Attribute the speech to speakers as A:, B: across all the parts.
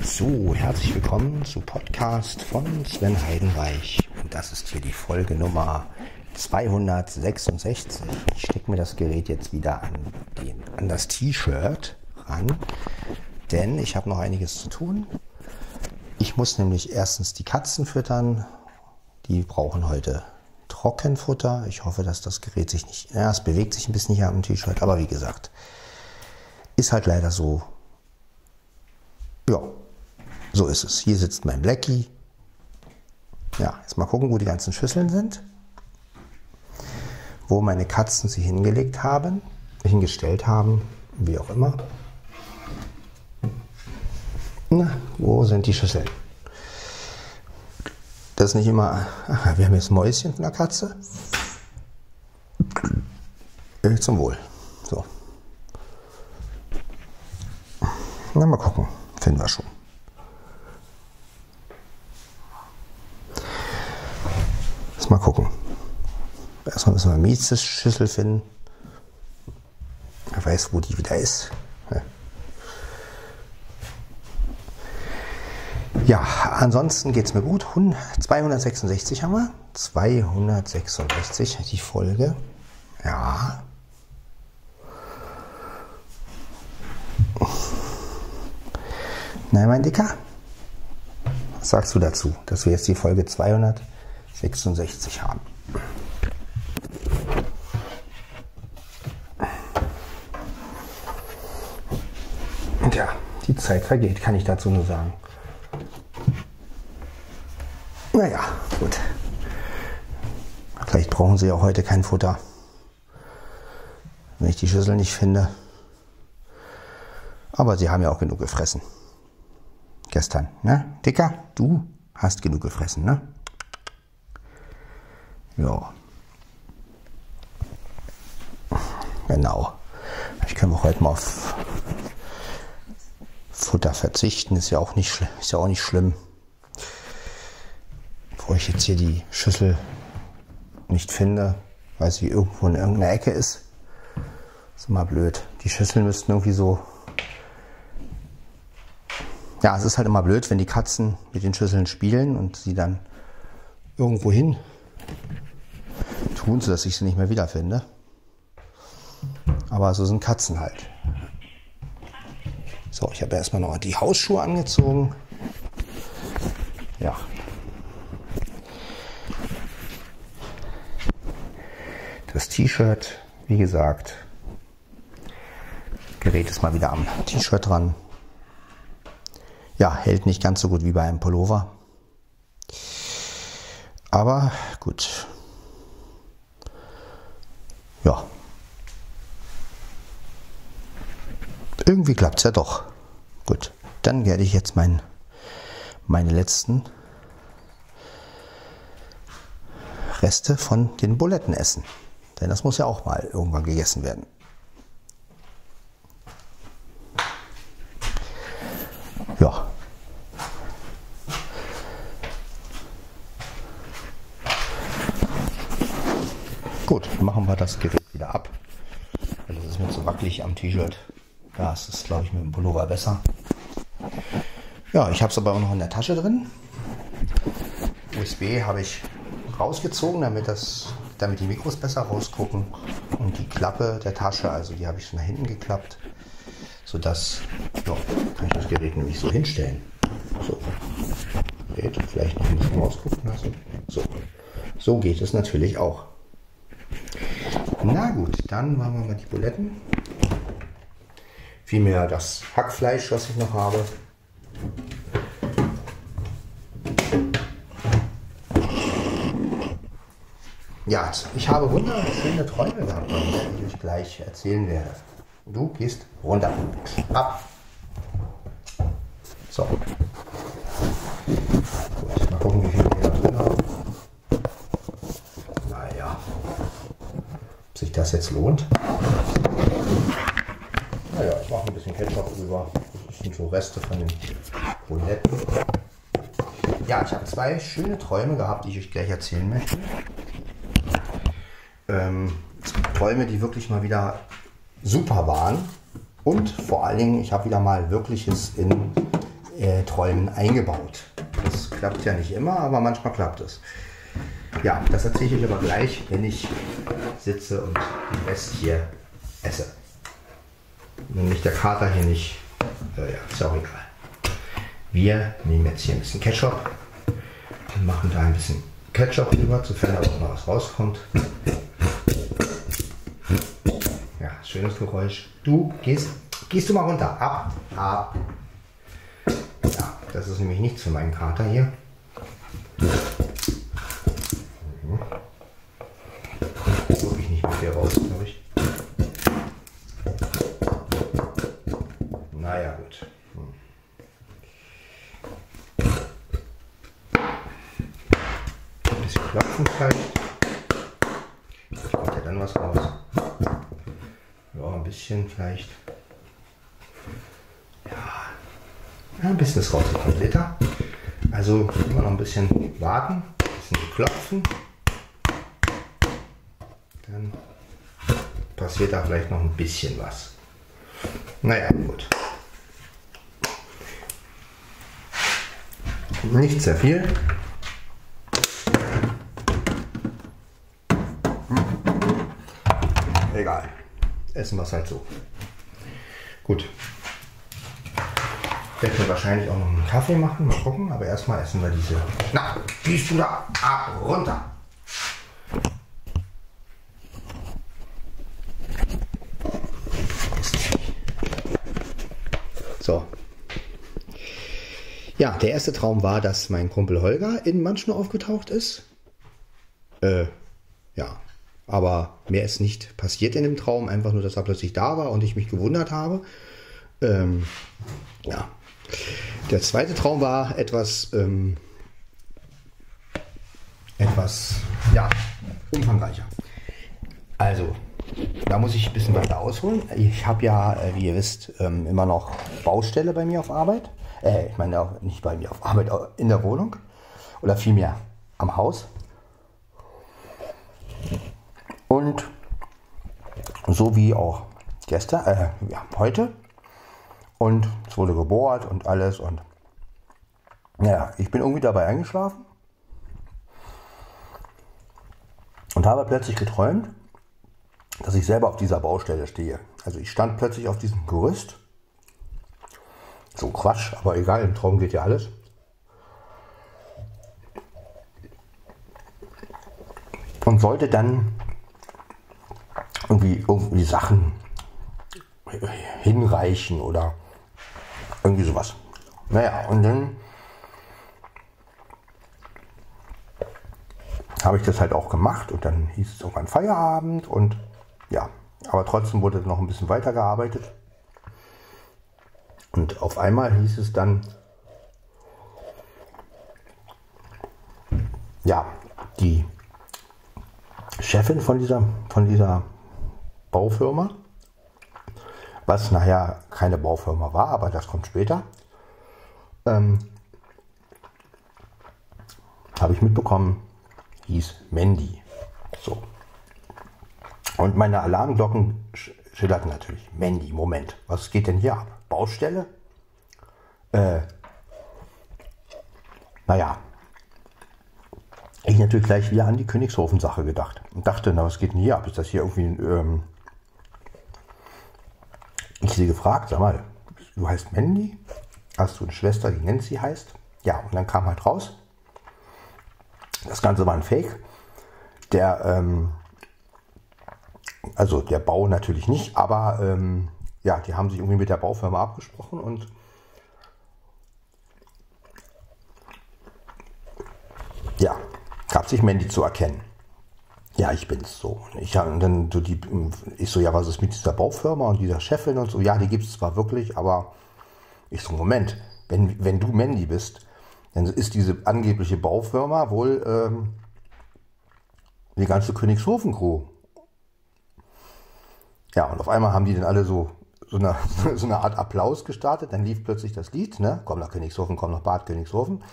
A: So, herzlich willkommen zu Podcast von Sven Heidenreich. Und das ist hier die Folge Nummer 266. Ich stecke mir das Gerät jetzt wieder an das T-Shirt ran, denn ich habe noch einiges zu tun. Ich muss nämlich erstens die Katzen füttern. Die brauchen heute Trockenfutter. Ich hoffe, dass das Gerät sich nicht... Ja, es bewegt sich ein bisschen hier am T-Shirt, aber wie gesagt, ist halt leider so. Ja, so ist es. Hier sitzt mein Blackie. Ja, jetzt mal gucken, wo die ganzen Schüsseln sind. Wo meine Katzen sie hingestellt haben, wie auch immer. Na, wo sind die Schüsseln? Das ist nicht immer... Aha, wir haben jetzt Mäuschen von der Katze. Zum Wohl. So. Na, mal gucken. Finden wir schon. Mal gucken. Erstmal müssen wir Mietzes Schüssel finden. Wer weiß, wo die wieder ist. Ja, ansonsten geht es mir gut. 266 haben wir. 266, die Folge. Ja. Nein, mein Dicker. Was sagst du dazu, dass wir jetzt die Folge 266 haben? Und ja, die Zeit vergeht, kann ich dazu nur sagen. Naja, gut. Vielleicht brauchen sie auch heute kein Futter, wenn ich die Schüssel nicht finde. Aber sie haben ja auch genug gefressen. Gestern, ne? Dicker, du hast genug gefressen, ne? Ja. Genau. Ich kann auch heute mal auf Futter verzichten. Ist ja auch nicht schlimm. Bevor ich jetzt hier die Schüssel nicht finde, weil sie irgendwo in irgendeiner Ecke ist. Ist immer blöd. Die Schüsseln müssten irgendwie so... Ja, es ist halt immer blöd, wenn die Katzen mit den Schüsseln spielen und sie dann irgendwo hin tun, sodass ich sie nicht mehr wiederfinde. Aber so sind Katzen halt. So, ich habe erstmal noch die Hausschuhe angezogen. Ja. Das T-Shirt, wie gesagt, Gerät ist mal wieder am T-Shirt dran. Ja, hält nicht ganz so gut wie bei einem Pullover. Aber gut. Ja. Irgendwie klappt es ja doch. Gut, dann werde ich jetzt meine letzten Reste von den Buletten essen. Denn das muss ja auch mal irgendwann gegessen werden. Ja. Gut, machen wir das Gerät wieder ab. Also das ist mir zu wackelig am T-Shirt. Ja, es ist, glaube ich, mit dem Pullover besser. Ja, ich habe es aber auch noch in der Tasche drin. USB habe ich rausgezogen, damit die Mikros besser rausgucken. Und die Klappe der Tasche, also die habe ich schon nach hinten geklappt, sodass, ja, kann ich das Gerät nämlich so hinstellen. So, Gerät vielleicht noch ein bisschen rausgucken lassen. So geht es natürlich auch. Na gut, dann machen wir mal die Buletten. Vielmehr das Hackfleisch, was ich noch habe. Ja, ich habe wunderschöne Träume gehabt, die ich euch gleich erzählen werde. Du gehst runter. Ab. So. Gut, mal gucken, wie viel wir da drin haben. Naja. Ob sich das jetzt lohnt? Naja, ich mache ein bisschen Ketchup drüber. Das sind so Reste von den Buletten. Ja, ich habe zwei schöne Träume gehabt, die ich euch gleich erzählen möchte. Träume, die wirklich mal wieder super waren. Und vor allen Dingen, ich habe wieder mal Wirkliches in Träumen eingebaut. Das klappt ja nicht immer, aber manchmal klappt es. Ja, das erzähle ich euch aber gleich, wenn ich sitze und den Rest hier esse. Nämlich der Kater hier nicht, ja, ist auch egal. Wir nehmen jetzt hier ein bisschen Ketchup und machen da ein bisschen Ketchup drüber, sofern da auch noch was rauskommt. Ja, schönes Geräusch. Du gehst du mal runter. Ab. Ja, das ist nämlich nichts für meinen Kater hier. Guck ich nicht mit dir raus, glaube ich. Naja, gut. Ein bisschen klopfen vielleicht. Vielleicht kommt ja dann was raus. Ja, ein bisschen vielleicht. Ja, ein bisschen ist rausgekommen, seht ihr? Also immer noch ein bisschen warten, ein bisschen klopfen. Dann passiert da vielleicht noch ein bisschen was. Naja, gut. Nicht sehr viel. Egal. Essen wir es halt so. Gut. Ich werde mir wahrscheinlich auch noch einen Kaffee machen. Mal gucken. Aber erstmal essen wir diese. Na, gehst du da ab, runter. So. Ja, der erste Traum war, dass mein Kumpel Holger in Manschnow aufgetaucht ist. Ja, aber mehr ist nicht passiert in dem Traum. Einfach nur, dass er plötzlich da war und ich mich gewundert habe. Ja. Der zweite Traum war etwas ja, umfangreicher. Also, da muss ich ein bisschen weiter ausholen. Ich habe ja, wie ihr wisst, immer noch Baustelle bei mir auf Arbeit. Ich meine auch nicht bei mir auf Arbeit, in der Wohnung. Oder vielmehr am Haus. Und so wie auch gestern, ja, heute. Und es wurde gebohrt und alles. Und ja, ich bin irgendwie dabei eingeschlafen. Und habe plötzlich geträumt, dass ich selber auf dieser Baustelle stehe. Also ich stand plötzlich auf diesem Gerüst. So Quatsch, aber egal, im Traum geht ja alles. Und sollte dann irgendwie Sachen hinreichen oder irgendwie sowas. Naja, und dann habe ich das halt auch gemacht und dann hieß es irgendwann Feierabend und ja, aber trotzdem wurde noch ein bisschen weitergearbeitet. Und auf einmal hieß es dann, ja, die Chefin von dieser Baufirma, was nachher keine Baufirma war, aber das kommt später, habe ich mitbekommen, hieß Mandy. So. Und meine Alarmglocken schillerten natürlich. Mandy, Moment, was geht denn hier ab? Baustelle? Naja. Ich natürlich gleich wieder an die Königshofen-Sache gedacht. Und dachte, na, was geht denn hier ab? Ist das hier irgendwie ich sie gefragt, sag mal, du heißt Mandy? Hast du eine Schwester, die Nancy heißt? Ja, und dann kam halt raus. Das Ganze war ein Fake. Also der Bau natürlich nicht, aber ja, die haben sich irgendwie mit der Baufirma abgesprochen und ja, gab sich Mandy zu erkennen. Ja, ich bin's so. Ich so, ja, was ist mit dieser Baufirma und dieser Chefin und so? Ja, die gibt es zwar wirklich, aber ich so, Moment, wenn du Mandy bist, dann ist diese angebliche Baufirma wohl die ganze Königshofen-Crew. Ja, und auf einmal haben die dann alle so eine Art Applaus gestartet. Dann lief plötzlich das Lied, ne? Komm nach Königshofen, komm nach Bad Königshofen.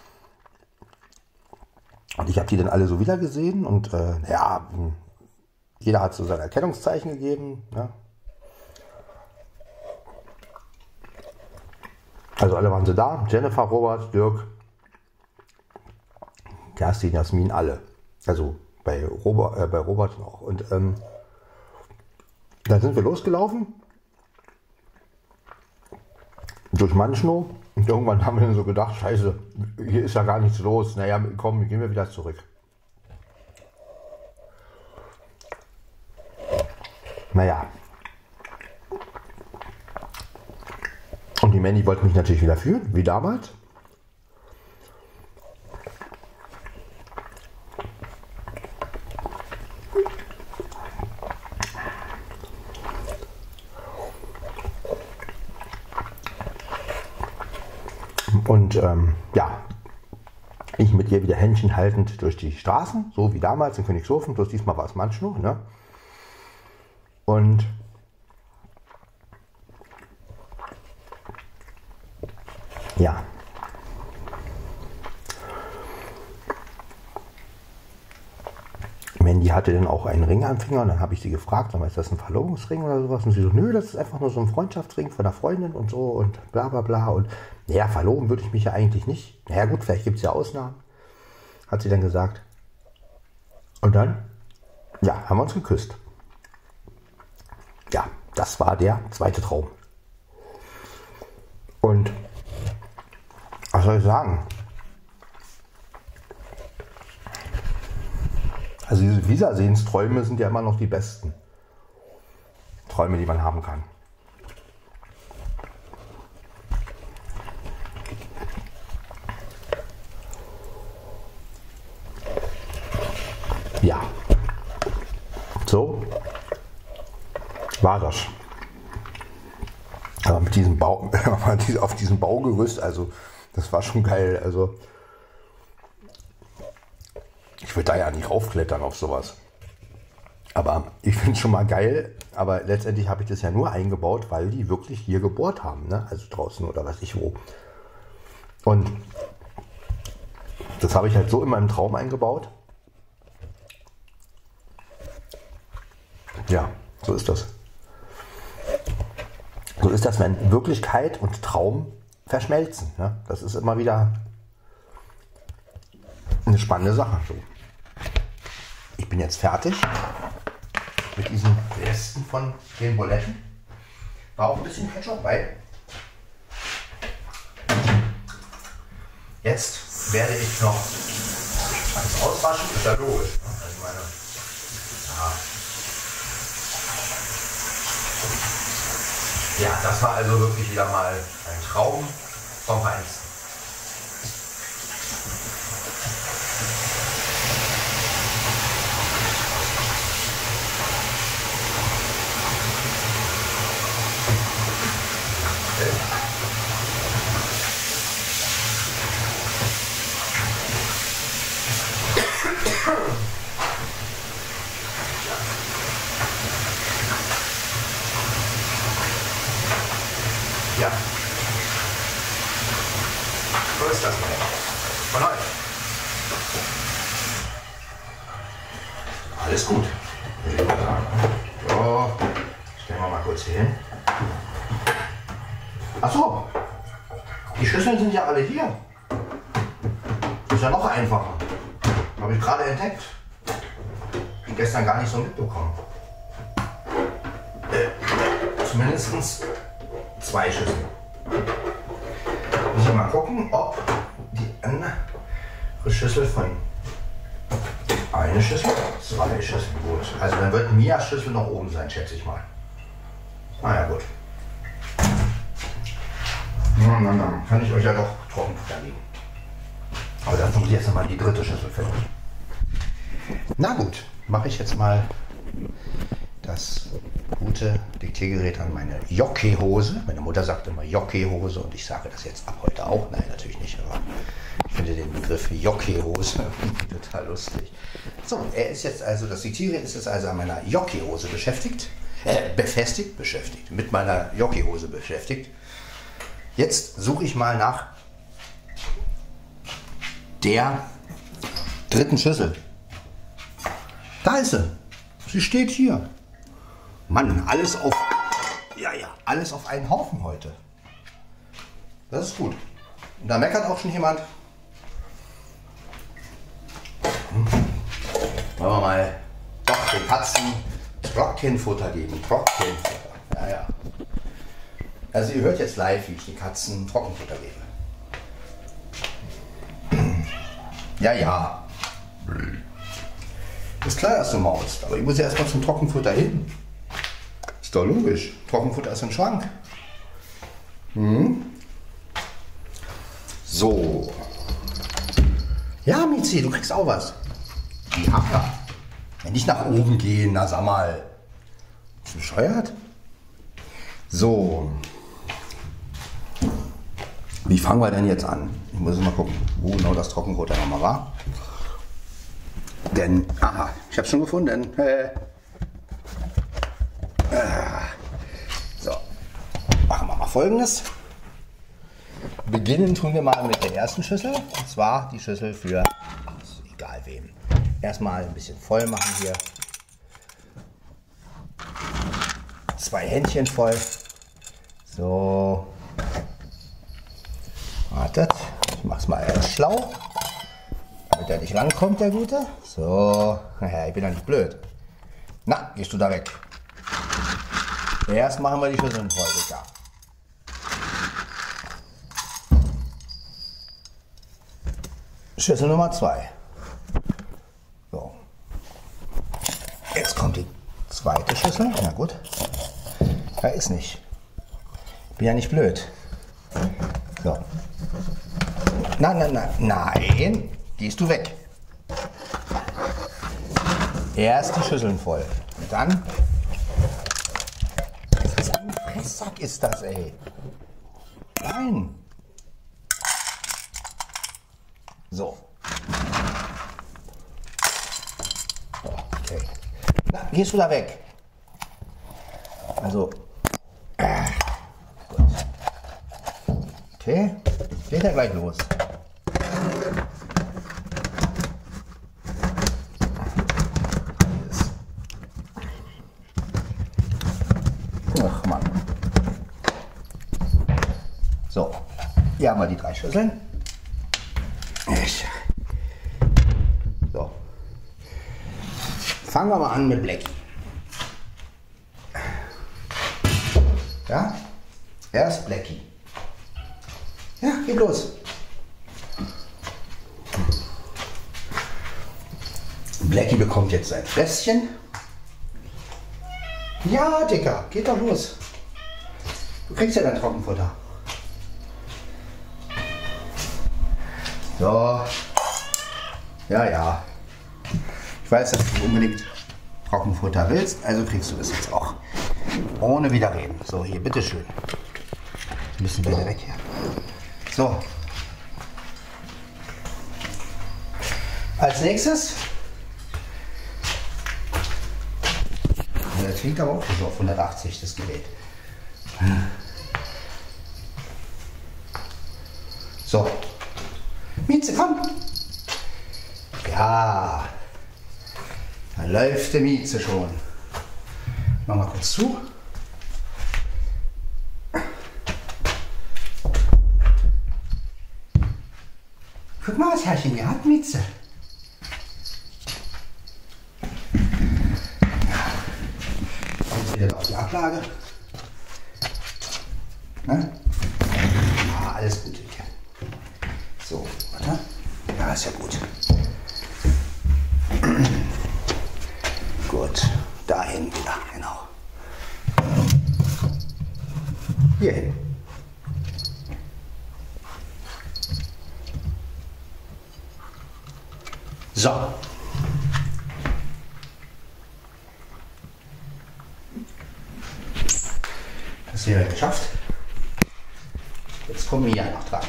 A: Und ich habe die dann alle so wieder gesehen und ja, jeder hat so sein Erkennungszeichen gegeben. Ne? Also alle waren sie da. Jennifer, Robert, Dirk, Kerstin, Jasmin, alle. Also bei Robert noch. Und dann sind wir losgelaufen. Durch Manchnow. Und irgendwann haben wir dann so gedacht, scheiße, hier ist ja gar nichts los. Naja, komm, gehen wir wieder zurück. Naja. Und die Mandy wollte mich natürlich wieder führen, wie damals. Und ja, ich mit ihr wieder Händchen haltend durch die Straßen, so wie damals in Königshofen, bloß diesmal war es Manchnow, ne? Und ja. Mandy hatte dann auch einen Ring am Finger und dann habe ich sie gefragt, ist das ein Verlobungsring oder sowas? Und sie so, nö, das ist einfach nur so ein Freundschaftsring von einer Freundin und so und bla bla bla. Und naja, verloben würde ich mich ja eigentlich nicht. Naja gut, vielleicht gibt es ja Ausnahmen, hat sie dann gesagt. Und dann, ja, haben wir uns geküsst. Ja, das war der zweite Traum. Und was soll ich sagen? Also diese Wiedersehensträume sind ja immer noch die besten Träume, die man haben kann. Ja, so war das. Aber mit diesem Bau, auf diesem Baugerüst, also das war schon geil. Also ich würde da ja nicht raufklettern auf sowas. Aber ich finde es schon mal geil. Aber letztendlich habe ich das ja nur eingebaut, weil die wirklich hier gebohrt haben. Ne? Also draußen oder weiß ich wo. Und das habe ich halt so in meinem Traum eingebaut. Ja, so ist das. So ist das, wenn Wirklichkeit und Traum verschmelzen. Ne? Das ist immer wieder eine spannende Sache. So. Ich bin jetzt fertig mit diesen Resten von den Buletten. War auch ein bisschen Ketchup bei. Jetzt werde ich noch alles auswaschen. Ist ja logisch. Ne? Also meine, ja, das war also wirklich wieder mal ein Traum vom Feinsten. Ja. So ist das mal von heute. Alles gut. So, stellen wir mal kurz hier hin. Achso, die Schüsseln sind ja alle hier. Ist ja noch einfacher. Habe ich gerade entdeckt. Hab ich gestern gar nicht so mitbekommen. Zumindest 2 Schüsseln. Muss ich mal gucken, ob die andere Schüssel von eine Schüssel, 2 Schüsseln, gut. Also dann wird Mias Schüssel noch oben sein, schätze ich mal. Na ja, gut. Dann kann ich euch ja doch trocken verlegen. Aber dann muss ich jetzt nochmal die dritte Schüssel finden. Na gut, mache ich jetzt mal das gute Diktiergerät an meine Jockeyhose. Meine Mutter sagt immer Jockeyhose und ich sage das jetzt ab heute auch. Nein, natürlich nicht, aber ich finde den Begriff Jockeyhose total lustig. So, er ist jetzt also, das Diktiergerät ist jetzt also an meiner Jockeyhose beschäftigt, mit meiner Jockeyhose beschäftigt. Jetzt suche ich mal nach der dritten Schüssel. Da ist sie. Sie steht hier. Mann, alles auf einen Haufen heute. Das ist gut. Und da meckert auch schon jemand. Wollen wir mal doch den Katzen Trockenfutter geben. Trockenfutter. Ja, ja. Also ihr hört jetzt live, wie ich den Katzen Trockenfutter gebe. Ja, ja. Ist klar, dass du maust. Aber ich muss ja erstmal zum Trockenfutter hin. Ist doch logisch. Trockenfutter ist im Schrank. So. Ja, Mizi, du kriegst auch was. Ja. Wenn nicht nach oben gehen, na sag mal. Bist du bescheuert? So. Wie fangen wir denn jetzt an? Ich muss mal gucken, wo genau das Trockenfutter nochmal war. Denn, aha, ich habe schon gefunden. So, machen wir mal Folgendes. Beginnen tun wir mal mit der ersten Schüssel. Und zwar die Schüssel für, egal wem. Erstmal ein bisschen voll machen hier. 2 Händchen voll. So. Wartet, ich mach's mal erst schlau. Damit er nicht rankommt, der Gute. So, naja, ich bin ja nicht blöd. Na, gehst du da weg. Erst machen wir die Schüsseln voll, bitte. Schüssel Nummer 2. So. Jetzt kommt die zweite Schüssel. Na gut. Da ist nicht. Bin ja nicht blöd. So. Nein. Gehst du weg. Erst die Schüsseln voll. Und dann. Was für ein Fresssack ist das, ey? Nein. So. Okay. Na, gehst du da weg? Also. Gut. Okay. Geht ja gleich los. Ach Mann. So. Hier haben wir die 3 Schüsseln. So. Fangen wir mal an mit Blackie. Ja? Erst Blackie. Ja, geht los. Blackie bekommt jetzt sein Fläschchen. Ja, Dicker, geht doch los. Du kriegst ja dein Trockenfutter. So. Ja. Ich weiß, dass du unbedingt Trockenfutter willst, also kriegst du das jetzt auch. Ohne Widerreden. So, hier, bitteschön. Ein bisschen wieder weg hier. So. Als nächstes. Das klingt aber auch schon so auf 180, das Gerät. So. Mieze, komm. Ja. Da läuft der Mieze schon. Mach mal kurz zu. Guck mal, was Herrchen hier hat, Mieze. Jetzt wieder auf die Ablage. Ne? Ja, alles gut. So, warte. Ja, ist ja gut. Gut, dahin wieder, genau. Hier hin. So. Das wäre geschafft. Jetzt kommen wir hier noch dran.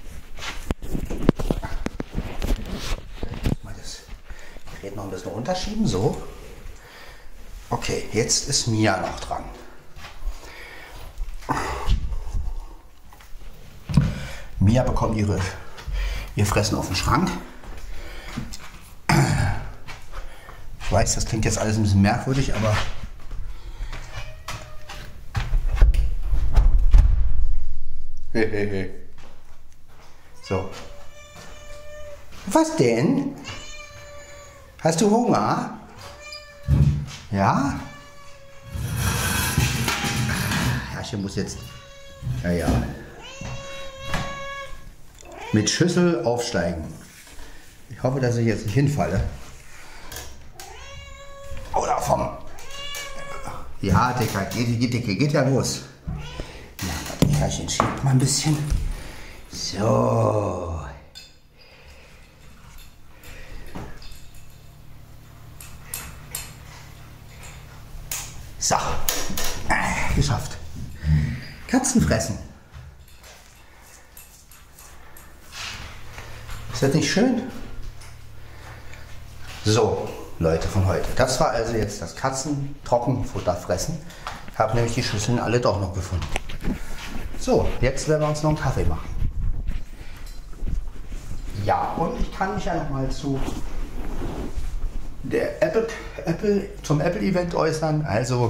A: Mal das Gerät noch ein bisschen runterschieben, so. Okay, jetzt ist Mia noch dran. Mia bekommt ihr Fressen auf den Schrank. Ich weiß, das klingt jetzt alles ein bisschen merkwürdig, aber So. Was denn? Hast du Hunger? Ja? Herrchen muss jetzt... Ja. Mit Schüssel aufsteigen. Ich hoffe, dass ich jetzt nicht hinfalle. Oder vom... Ja, Dicker, geht ja los. Ja, warte, Herrchen, schiebt mal ein bisschen. So. So. Geschafft. Katzen fressen. Ist das nicht schön? So, Leute von heute. Das war also jetzt das Katzen-Trockenfutter fressen. Ich habe nämlich die Schüsseln alle doch noch gefunden. So, jetzt werden wir uns noch einen Kaffee machen. Ja, und ich kann mich ja noch mal zu der zum Apple-Event äußern. Also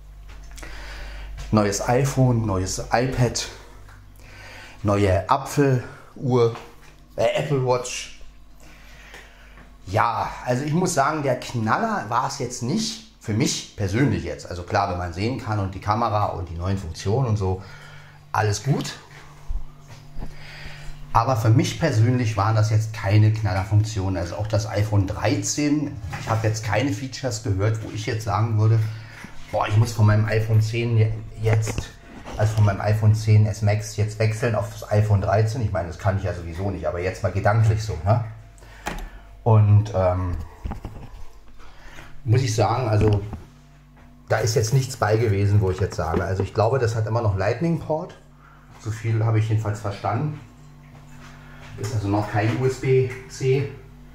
A: neues iPhone, neues iPad, neue Apfeluhr, Apple Watch. Ja, also ich muss sagen, der Knaller war es jetzt nicht, für mich persönlich jetzt. Also klar, wenn man sehen kann und die Kamera und die neuen Funktionen und so, alles gut. Aber für mich persönlich waren das jetzt keine Knallerfunktionen. Also auch das iPhone 13, ich habe jetzt keine Features gehört, wo ich jetzt sagen würde, boah, ich muss von meinem iPhone 10 jetzt, also von meinem iPhone 10s Max jetzt wechseln auf das iPhone 13. Ich meine, das kann ich ja sowieso nicht, aber jetzt mal gedanklich so. Ne? Und muss ich sagen, also da ist jetzt nichts bei gewesen, wo ich jetzt sage. Also ich glaube, das hat immer noch Lightning-Port. So viel habe ich jedenfalls verstanden. Ist also noch kein USB-C.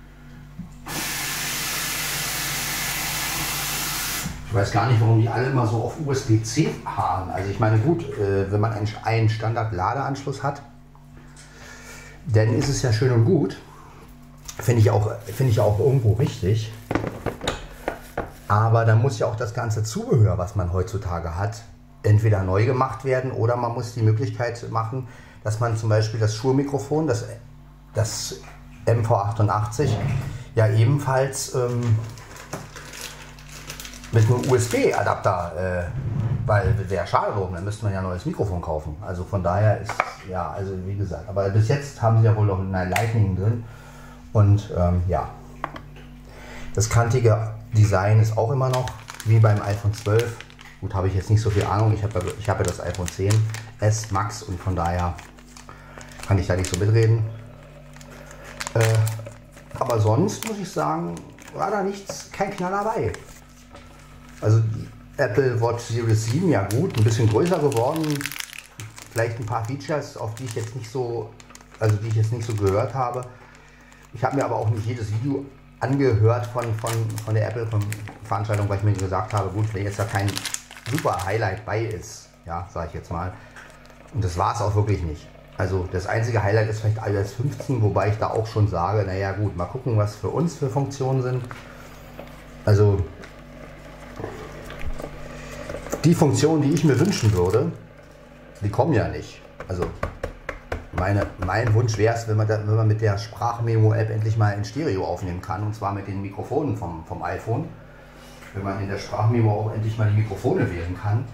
A: Ich weiß gar nicht, warum die alle immer so auf USB-C fahren. Also ich meine, gut, wenn man einen Standard-Ladeanschluss hat, dann ist es ja schön und gut. Finde ich auch irgendwo richtig. Aber dann muss ja auch das ganze Zubehör, was man heutzutage hat, entweder neu gemacht werden oder man muss die Möglichkeit machen, dass man zum Beispiel das Shure-Mikrofon, das MV88, ja ebenfalls mit einem USB-Adapter, weil wäre schade drum, dann müsste man ja ein neues Mikrofon kaufen. Also von daher ist, ja, also wie gesagt, aber bis jetzt haben sie ja wohl noch eine Lightning drin und ja, das kantige Design ist auch immer noch wie beim iPhone 12. Gut, habe ich jetzt nicht so viel Ahnung, ich habe ja das iPhone 10s Max und von daher kann ich da nicht so mitreden. Aber sonst muss ich sagen, war da nichts, kein Knaller dabei. Also die Apple Watch Series 7, ja gut, ein bisschen größer geworden. Vielleicht ein paar Features, auf die ich jetzt nicht so, also die ich jetzt nicht so gehört habe. Ich habe mir aber auch nicht jedes Video angehört von der Apple-Veranstaltung, weil ich mir gesagt habe, gut, wenn jetzt da kein super Highlight bei ist, ja, sage ich jetzt mal. Und das war es auch wirklich nicht. Also das einzige Highlight ist vielleicht iOS 15, wobei ich da auch schon sage, naja gut, mal gucken, was für uns für Funktionen sind. Also die Funktionen, die ich mir wünschen würde, die kommen ja nicht. Also mein Wunsch wäre es, wenn man mit der Sprachmemo-App endlich mal in Stereo aufnehmen kann, und zwar mit den Mikrofonen vom iPhone. Wenn man in der Sprachmemo auch endlich mal die Mikrofone wählen kann,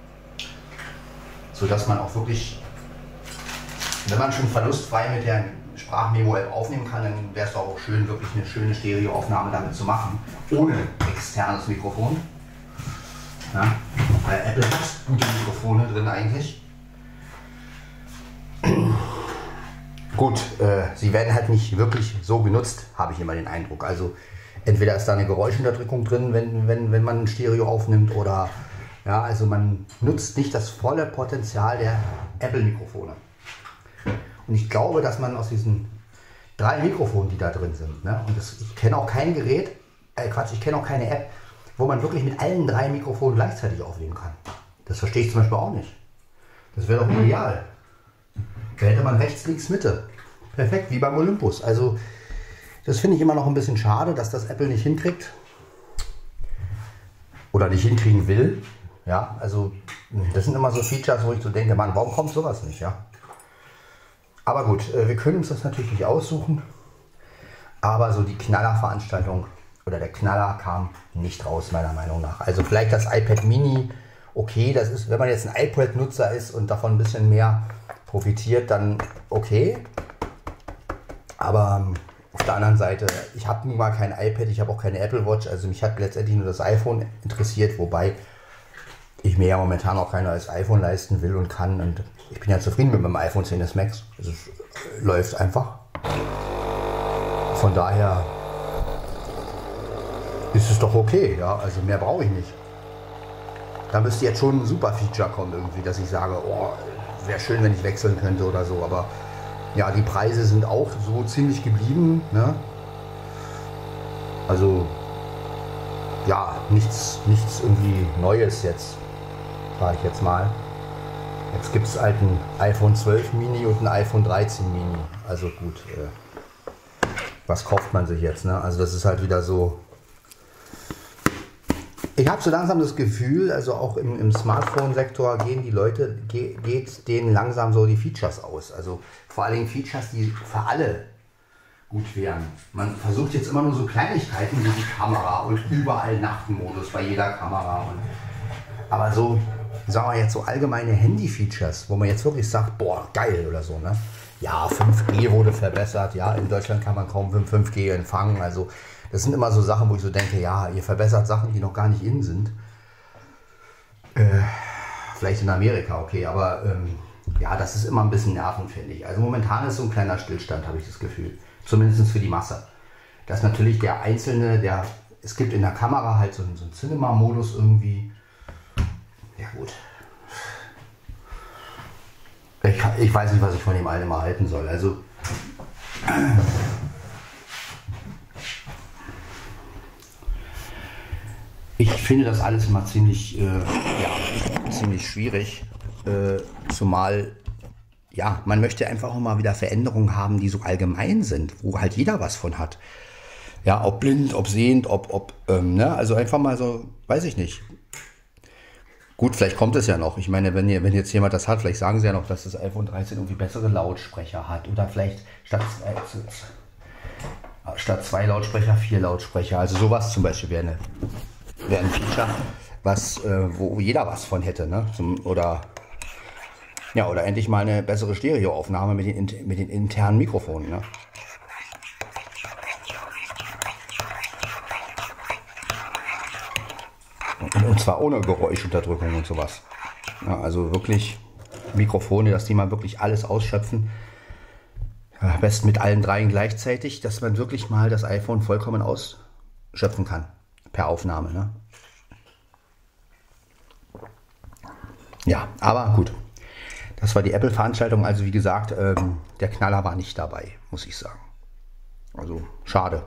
A: sodass man auch wirklich, wenn man schon verlustfrei mit der Sprachmemo-App aufnehmen kann, dann wäre es auch schön, wirklich eine schöne Stereoaufnahme damit zu machen, ohne externes Mikrofon. Ja, weil Apple hat gute Mikrofone drin eigentlich. Gut, sie werden halt nicht wirklich so genutzt, habe ich immer den Eindruck. Also entweder ist da eine Geräuschunterdrückung drin, wenn man ein Stereo aufnimmt, oder ja, also man nutzt nicht das volle Potenzial der Apple-Mikrofone. Und ich glaube, dass man aus diesen 3 Mikrofonen, die da drin sind, ne, und ich kenne auch kein Gerät, ich kenne auch keine App, wo man wirklich mit allen 3 Mikrofonen gleichzeitig aufnehmen kann. Das verstehe ich zum Beispiel auch nicht. Das wäre doch ideal. Da hätte man rechts, links, Mitte. Perfekt, wie beim Olympus. Also das finde ich immer noch ein bisschen schade, dass das Apple nicht hinkriegt. Oder nicht hinkriegen will. Ja, also das sind immer so Features, wo ich so denke, Mann, warum kommt sowas nicht? Ja? Aber gut, wir können uns das natürlich nicht aussuchen. Aber so die Knallerveranstaltung oder der Knaller kam nicht raus, meiner Meinung nach. Also vielleicht das iPad Mini, okay, das ist, wenn man jetzt ein iPad-Nutzer ist und davon ein bisschen mehr profitiert, dann okay. Aber auf der anderen Seite, ich habe nun mal kein iPad, ich habe auch keine Apple Watch, also mich hat letztendlich nur das iPhone interessiert, wobei ich mir ja momentan auch kein neues iPhone leisten will und kann. Und ich bin ja zufrieden mit meinem iPhone XS Max. Also es läuft einfach. Von daher ist es doch okay, ja, also mehr brauche ich nicht. Da müsste jetzt schon ein super Feature kommen irgendwie, dass ich sage, oh, wäre schön, wenn ich wechseln könnte oder so, aber ja, die Preise sind auch so ziemlich geblieben, ne? Also ja, nichts irgendwie Neues jetzt, sage ich jetzt mal. Jetzt gibt es halt ein iPhone 12 Mini und ein iPhone 13 Mini, also gut, was kauft man sich jetzt, ne? Also das ist halt wieder so. Ich habe so langsam das Gefühl, also auch im Smartphone-Sektor gehen die Leute, geht denen langsam so die Features aus. Also vor allen Dingen Features, die für alle gut wären. Man versucht jetzt immer nur so Kleinigkeiten wie die Kamera und überall Nachtmodus bei jeder Kamera. Aber so, sagen wir jetzt so allgemeine Handy-Features, wo man jetzt wirklich sagt, boah, geil oder so, ne? Ja, 5G wurde verbessert, ja, in Deutschland kann man kaum 5G empfangen, also das sind immer so Sachen, wo ich so denke, ja, ihr verbessert Sachen, die noch gar nicht in sind. Vielleicht in Amerika, okay, aber ja, das ist immer ein bisschen nervenfällig. Also momentan ist so ein kleiner Stillstand, habe ich das Gefühl. Zumindest für die Masse. Dass natürlich der Einzelne, es gibt in der Kamera halt so einen Cinema-Modus irgendwie. Ja gut. Ich weiß nicht, was ich von dem allen immer halten soll. Also ich finde das alles immer ziemlich, ziemlich schwierig, zumal ja, man möchte einfach auch mal wieder Veränderungen haben, die so allgemein sind, wo halt jeder was von hat. Ja, ob blind, ob sehend, ne, also einfach mal so, weiß ich nicht. Gut, vielleicht kommt es ja noch. Ich meine, wenn jetzt jemand das hat, vielleicht sagen sie ja noch, dass das iPhone 13 irgendwie bessere Lautsprecher hat oder vielleicht statt 2 Lautsprecher 4 Lautsprecher. Also sowas zum Beispiel wäre ein Feature, wo jeder was von hätte, ne? Oder endlich mal eine bessere Stereoaufnahme mit den internen Mikrofonen, ne? Und zwar ohne Geräuschunterdrückung und sowas. Ja, also wirklich Mikrofone, dass die mal wirklich alles ausschöpfen. Ja, am besten mit allen dreien gleichzeitig, dass man wirklich mal das iPhone vollkommen ausschöpfen kann. Per Aufnahme, ne? Ja, aber gut. Das war die Apple-Veranstaltung. Also wie gesagt, der Knaller war nicht dabei, muss ich sagen. Also schade.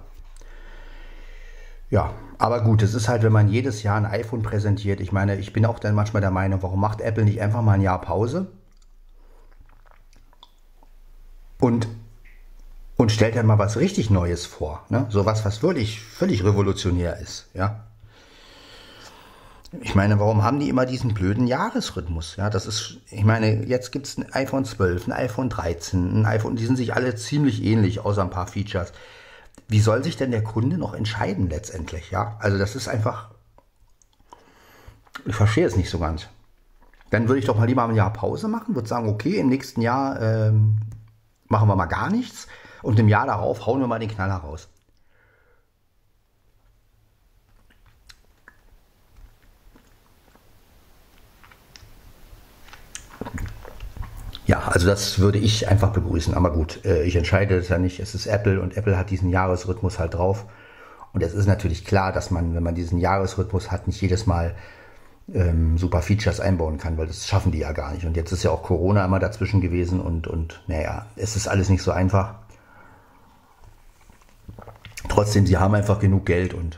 A: Ja, aber gut, es ist halt, wenn man jedes Jahr ein iPhone präsentiert. Ich meine, ich bin auch dann manchmal der Meinung, warum macht Apple nicht einfach mal ein Jahr Pause? Und stellt dann mal was richtig Neues vor. Ne? So was völlig revolutionär ist. Ja? Ich meine, warum haben die immer diesen blöden Jahresrhythmus? Ja, das ist, ich meine, jetzt gibt es ein iPhone 12, ein iPhone 13, ein iPhone, die sind sich alle ziemlich ähnlich, außer ein paar Features. Wie soll sich denn der Kunde noch entscheiden letztendlich? Ja, also das ist einfach, ich verstehe es nicht so ganz. Dann würde ich doch mal lieber ein Jahr Pause machen, würde sagen, okay, im nächsten Jahr machen wir mal gar nichts und im Jahr darauf hauen wir mal den Knaller raus. Ja, also das würde ich einfach begrüßen. Aber gut, ich entscheide das ja nicht. Es ist Apple und Apple hat diesen Jahresrhythmus halt drauf. Und es ist natürlich klar, dass man, wenn man diesen Jahresrhythmus hat, nicht jedes Mal super Features einbauen kann, weil das schaffen die ja gar nicht. Und jetzt ist ja auch Corona immer dazwischen gewesen und naja, es ist alles nicht so einfach. Trotzdem, sie haben einfach genug Geld und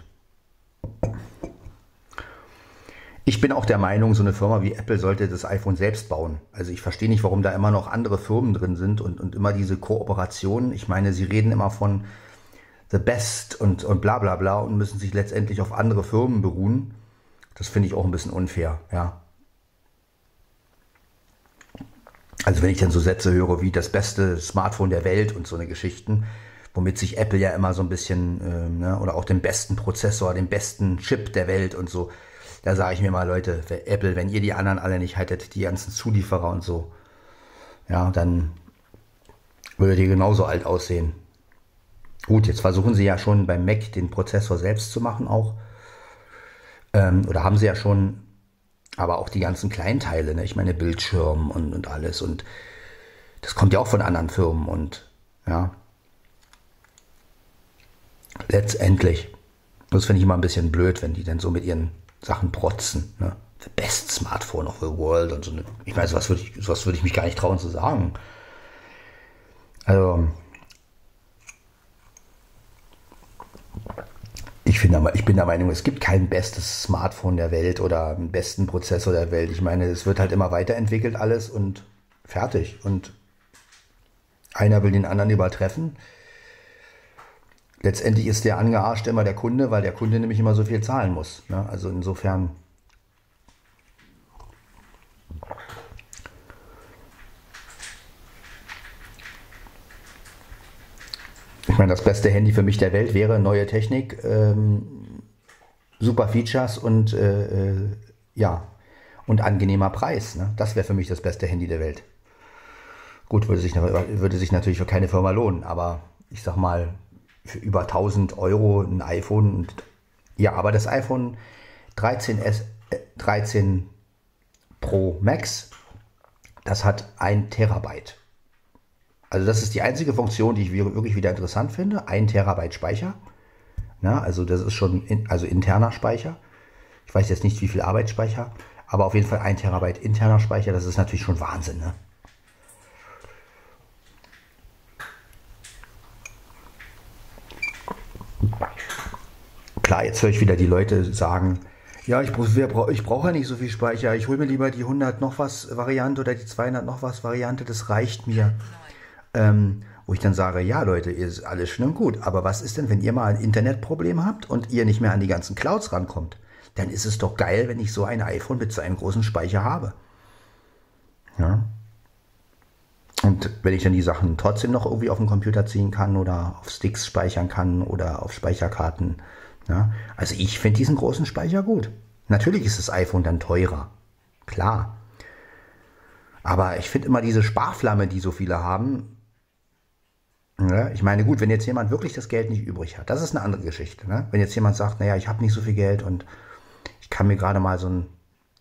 A: ich bin auch der Meinung, so eine Firma wie Apple sollte das iPhone selbst bauen. Also ich verstehe nicht, warum da immer noch andere Firmen drin sind und immer diese Kooperationen. Ich meine, sie reden immer von the best und bla bla bla und müssen sich letztendlich auf andere Firmen beruhen. Das finde ich auch ein bisschen unfair, ja. Also wenn ich dann so Sätze höre wie das beste Smartphone der Welt und so eine Geschichten, womit sich Apple ja immer so ein bisschen, ne, oder auch den besten Prozessor, den besten Chip der Welt und so, da sage ich mir mal, Leute, Apple, wenn ihr die anderen alle nicht hättet, die ganzen Zulieferer und so, ja, dann würdet ihr genauso alt aussehen. Gut, jetzt versuchen sie ja schon beim Mac den Prozessor selbst zu machen auch. Oder haben sie ja schon, aber auch die ganzen Kleinteile, ne? Ich meine Bildschirm und alles. Und das kommt ja auch von anderen Firmen. Und ja, letztendlich, das finde ich immer ein bisschen blöd, wenn die dann so mit ihren Sachen protzen. Ne? The best smartphone of the world und so. Ich meine, sowas würde ich mich gar nicht trauen zu sagen. Also, ich bin der Meinung, es gibt kein bestes Smartphone der Welt oder einen besten Prozessor der Welt. Ich meine, es wird halt immer weiterentwickelt alles und fertig. Und einer will den anderen übertreffen. Letztendlich ist der Angearschte immer der Kunde, weil der Kunde nämlich immer so viel zahlen muss. Ne? Also insofern. Ich meine, das beste Handy für mich der Welt wäre neue Technik, super Features und ja, und angenehmer Preis. Ne? Das wäre für mich das beste Handy der Welt. Gut, würde sich natürlich für keine Firma lohnen, aber ich sag mal, für über 1000 Euro ein iPhone. Und, ja, aber das iPhone 13 Pro Max, das hat 1 Terabyte. Also das ist die einzige Funktion, die ich wirklich wieder interessant finde. 1 Terabyte Speicher. Ja, also das ist schon interner Speicher. Ich weiß jetzt nicht, wie viel Arbeitsspeicher, aber auf jeden Fall 1 Terabyte interner Speicher. Das ist natürlich schon Wahnsinn. Ne? Klar, jetzt höre ich wieder die Leute sagen, ja, ich brauche ja nicht so viel Speicher. Ich hole mir lieber die 100 noch was Variante oder die 200 noch was Variante. Das reicht mir. Wo ich dann sage, ja Leute, ist alles schön und gut, aber was ist denn, wenn ihr mal ein Internetproblem habt und ihr nicht mehr an die ganzen Clouds rankommt? Dann ist es doch geil, wenn ich so ein iPhone mit so einem großen Speicher habe. Ja. Und wenn ich dann die Sachen trotzdem noch irgendwie auf den Computer ziehen kann oder auf Sticks speichern kann oder auf Speicherkarten. Ja. Also ich finde diesen großen Speicher gut. Natürlich ist das iPhone dann teurer. Klar. Aber ich finde immer diese Sparflamme, die so viele haben. Ja, ich meine, gut, wenn jetzt jemand wirklich das Geld nicht übrig hat, das ist eine andere Geschichte. Ne? Wenn jetzt jemand sagt, naja, ich habe nicht so viel Geld und ich kann mir gerade mal so ein